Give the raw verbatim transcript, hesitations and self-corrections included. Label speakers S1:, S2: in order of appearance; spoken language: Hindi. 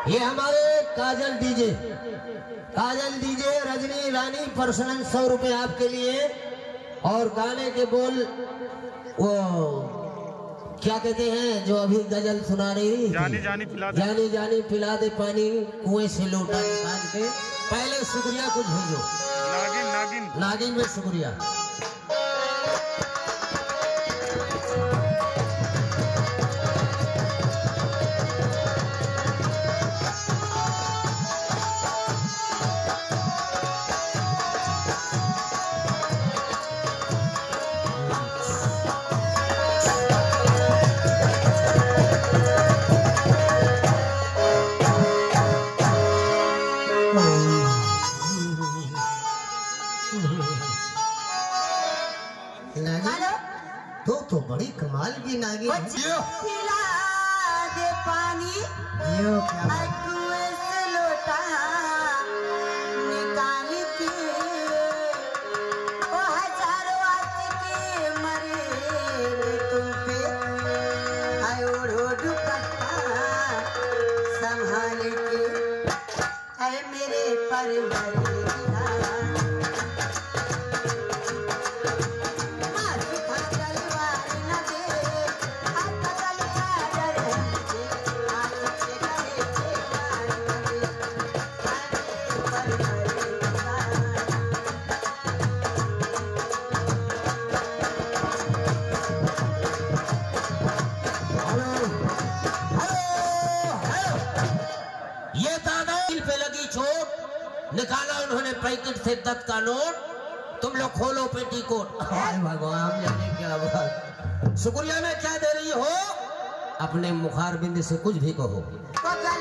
S1: ये हमारे Kajal DJ, Kajal DJ Rajni Rani personal सौ रुपए आपके लिए। और गाने के बोल वो क्या कहते हैं जो अभी गजल सुना रही,
S2: जानी जानी पिला दे,
S1: जानी जानी पिला दे पानी कुएं से लोटा निकाल के। पहले शुक्रिया कुछ भेजो,
S2: नागिन नागिन
S1: नागिन में शुक्रिया। तो तो बड़ी कमाल की नागिन है।
S3: पिला दे पानी कुएं से लोटा निकाल के, ओ हजारों आशिक मरे तुम पे, आए ओढ़ो दुपट्टा संभाल के, आए मेरे परवर
S1: पे लगी चोट, निकाला उन्होंने पैकेट से दस का नोट, तुम लोग खोलो पेटीकोट। भगवान जाने क्या बात। शुक्रिया में क्या दे रही हो, अपने मुखारबिंद से कुछ भी कहो।